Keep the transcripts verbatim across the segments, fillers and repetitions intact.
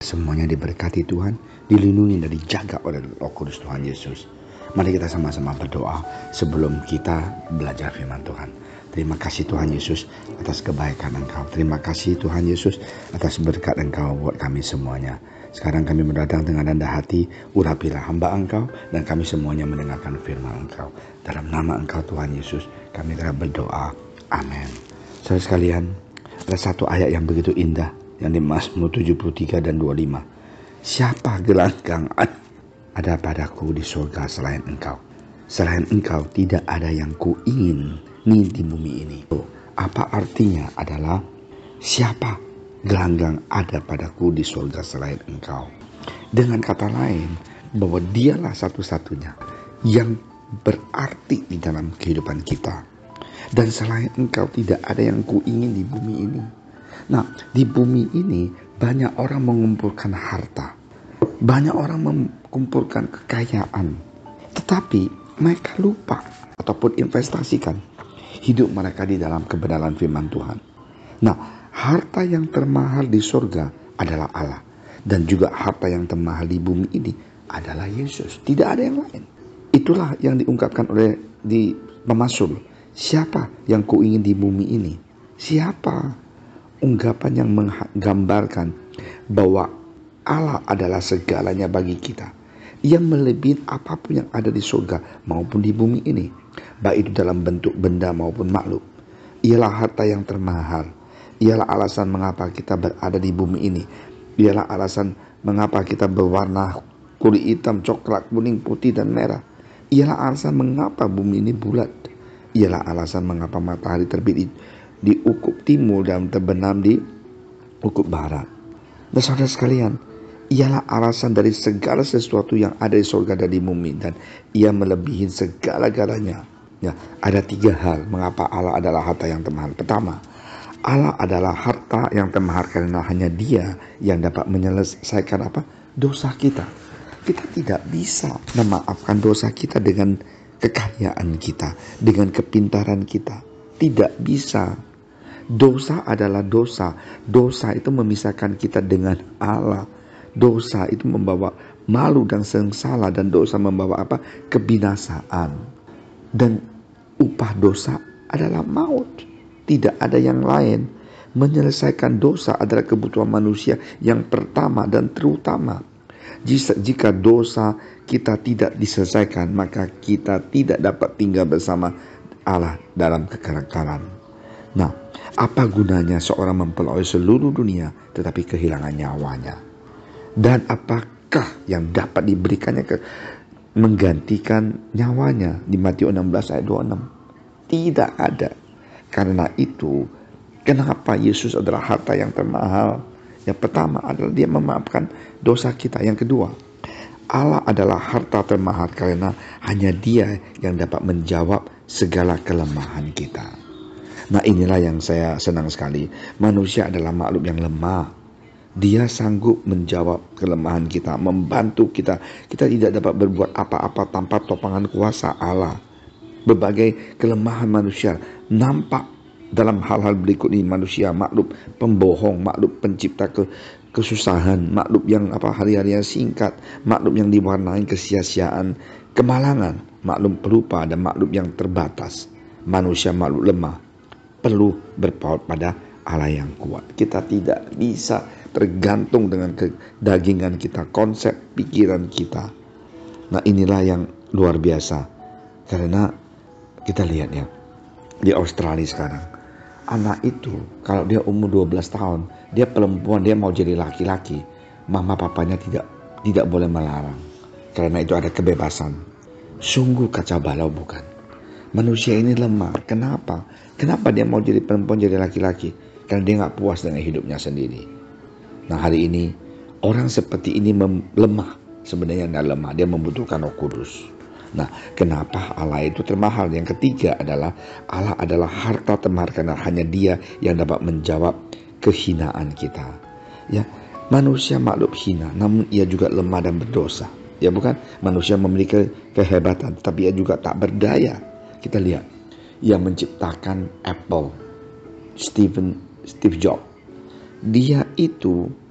semuanya diberkati Tuhan, dilindungi dan dijaga oleh Roh Kudus Tuhan Yesus. Mari kita sama-sama berdoa sebelum kita belajar firman Tuhan. Terima kasih Tuhan Yesus atas kebaikan Engkau. Terima kasih Tuhan Yesus atas berkat Engkau buat kami semuanya. Sekarang kami berdatang dengan rendah hati, urapilah hamba Engkau, dan kami semuanya mendengarkan firman Engkau. Dalam nama Engkau Tuhan Yesus, kami telah berdoa. Amin. Saudara sekalian, ada satu ayat yang begitu indah yang di Mazmur tujuh puluh tiga dan dua puluh lima. Siapa gelanggang ada padaku di surga selain Engkau? Selain Engkau tidak ada yang ku ingin nih di bumi ini. Apa artinya adalah siapa gelanggang ada padaku di surga selain Engkau? Dengan kata lain, bahwa dialah satu-satunya yang berarti di dalam kehidupan kita. Dan selain Engkau tidak ada yang ku ingin di bumi ini. Nah, di bumi ini banyak orang mengumpulkan harta, banyak orang mengumpulkan kekayaan, tetapi mereka lupa ataupun investasikan hidup mereka di dalam kebenaran firman Tuhan. Nah, harta yang termahal di surga adalah Allah, dan juga harta yang termahal di bumi ini adalah Yesus. Tidak ada yang lain. Itulah yang diungkapkan oleh di pemazmur. Siapa yang ku ingin di bumi ini? Siapa? Ungkapan yang menggambarkan bahwa Allah adalah segalanya bagi kita, yang melebihi apapun yang ada di surga maupun di bumi ini, baik itu dalam bentuk benda maupun makhluk. Ialah harta yang termahal. Ialah alasan mengapa kita berada di bumi ini. Ialah alasan mengapa kita berwarna kulit hitam, coklat, kuning, putih, dan merah. Ialah alasan mengapa bumi ini bulat. Ialah alasan mengapa matahari terbit di, di ukub timur dan terbenam di ukub barat. Dan saudara sekalian, ialah alasan dari segala sesuatu yang ada di surga dan di bumi, dan ia melebihi segala-galanya. Ya, ada tiga hal mengapa Allah adalah harta yang termahal. Pertama, Allah adalah harta yang termahal karena hanya Dia yang dapat menyelesaikan apa? Dosa kita. Kita tidak bisa memaafkan dosa kita dengan kekayaan kita, dengan kepintaran kita. Tidak bisa. Dosa adalah dosa. Dosa itu memisahkan kita dengan Allah. Dosa itu membawa malu dan sengsara, dan dosa membawa apa? Kebinasaan. Dan upah dosa adalah maut. Tidak ada yang lain. Menyelesaikan dosa adalah kebutuhan manusia yang pertama dan terutama. Jika dosa kita tidak diselesaikan, maka kita tidak dapat tinggal bersama Allah dalam kekekalan. Nah, apa gunanya seorang memperoleh seluruh dunia tetapi kehilangan nyawanya? Dan apakah yang dapat diberikannya ke, menggantikan nyawanya di Matius enam belas ayat dua puluh enam? Tidak ada. Karena itu, kenapa Yesus adalah harta yang termahal? Yang pertama adalah Dia memaafkan dosa kita. Yang kedua, Allah adalah harta termahal karena hanya Dia yang dapat menjawab segala kelemahan kita. Nah, inilah yang saya senang sekali. Manusia adalah makhluk yang lemah. Dia sanggup menjawab kelemahan kita, membantu kita. Kita tidak dapat berbuat apa-apa tanpa topangan kuasa Allah. Berbagai kelemahan manusia nampak dalam hal-hal berikut ini. Manusia makhluk pembohong, makhluk pencipta ke, kesusahan, makhluk yang apa hari-hari yang singkat, makhluk yang diwarnai kesia-siaan, kemalangan, makhluk pelupa, dan makhluk yang terbatas. Manusia makhluk lemah, perlu berpaut pada Allah yang kuat. Kita tidak bisa tergantung dengan kedagingan kita, konsep pikiran kita. Nah, inilah yang luar biasa. Karena kita lihat ya, di Australia sekarang, anak itu kalau dia umur dua belas tahun, dia perempuan, dia mau jadi laki-laki, mama papanya tidak tidak boleh melarang. Karena itu ada kebebasan. Sungguh kacau balau, bukan? Manusia ini lemah. Kenapa? Kenapa dia mau jadi perempuan, jadi laki-laki? Karena dia nggak puas dengan hidupnya sendiri. Nah, hari ini orang seperti ini lemah. Sebenarnya tidak lemah, dia membutuhkan Roh Kudus. Nah, kenapa Allah itu termahal? Yang ketiga adalah Allah adalah harta termahal karena hanya Dia yang dapat menjawab kehinaan kita. Ya, manusia makhluk hina, namun ia juga lemah dan berdosa. Ya, bukan? Manusia memiliki kehebatan, tapi ia juga tak berdaya. Kita lihat, yang menciptakan Apple, Steven Steve Jobs. Dia itu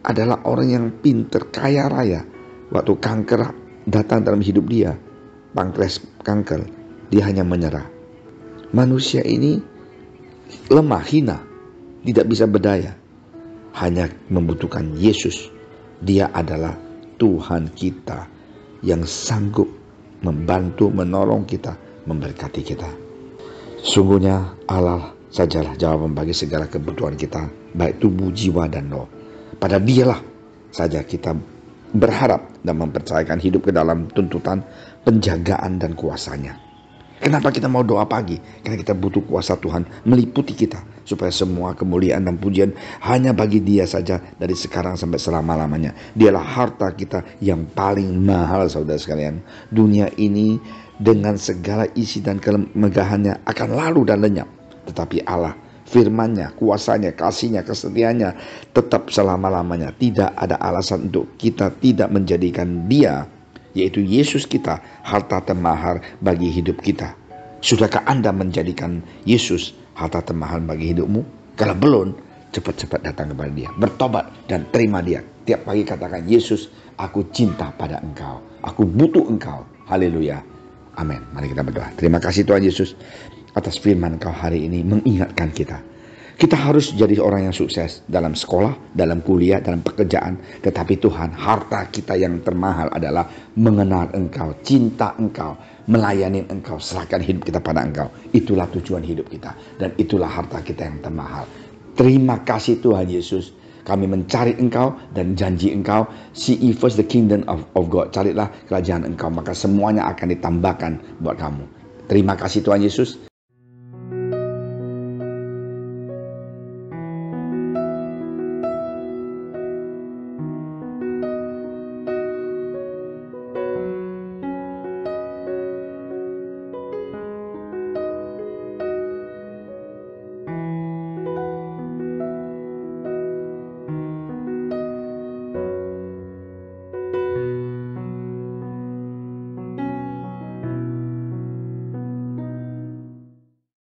adalah orang yang pinter, kaya raya. Waktu kanker datang dalam hidup dia, pankreas kanker, dia hanya menyerah. Manusia ini lemah, hina, tidak bisa berdaya, hanya membutuhkan Yesus. Dia adalah Tuhan kita yang sanggup membantu, menolong kita, memberkati kita. Sungguhnya Allah sajalah jawaban bagi segala kebutuhan kita, baik tubuh, jiwa, dan roh. Pada Dialah saja kita berharap dan mempercayakan hidup ke dalam tuntutan, penjagaan, dan kuasanya. Kenapa kita mau doa pagi? Karena kita butuh kuasa Tuhan meliputi kita, supaya semua kemuliaan dan pujian hanya bagi Dia saja dari sekarang sampai selama-lamanya. Dialah harta kita yang paling mahal, saudara sekalian. Dunia ini dengan segala isi dan kemegahannya akan lalu dan lenyap. Tetapi Allah, firman-Nya, kuasanya, kasih-Nya, kesetiaannya tetap selama-lamanya. Tidak ada alasan untuk kita tidak menjadikan Dia, yaitu Yesus kita, harta termahal bagi hidup kita. Sudahkah Anda menjadikan Yesus harta termahal bagi hidupmu? Kalau belum, cepat-cepat datang kepada Dia, bertobat dan terima Dia. Tiap pagi katakan, Yesus, aku cinta pada Engkau, aku butuh Engkau. Haleluya, amin. Mari kita berdoa. Terima kasih Tuhan Yesus atas firman Engkau hari ini mengingatkan kita. Kita harus jadi orang yang sukses dalam sekolah, dalam kuliah, dalam pekerjaan. Tetapi Tuhan, harta kita yang termahal adalah mengenal Engkau, cinta Engkau, melayani Engkau, serahkan hidup kita pada Engkau. Itulah tujuan hidup kita, dan itulah harta kita yang termahal. Terima kasih Tuhan Yesus. Kami mencari Engkau dan janji Engkau, seek ye first the kingdom of, of God. Carilah kerajaan Engkau, maka semuanya akan ditambahkan buat kamu. Terima kasih Tuhan Yesus.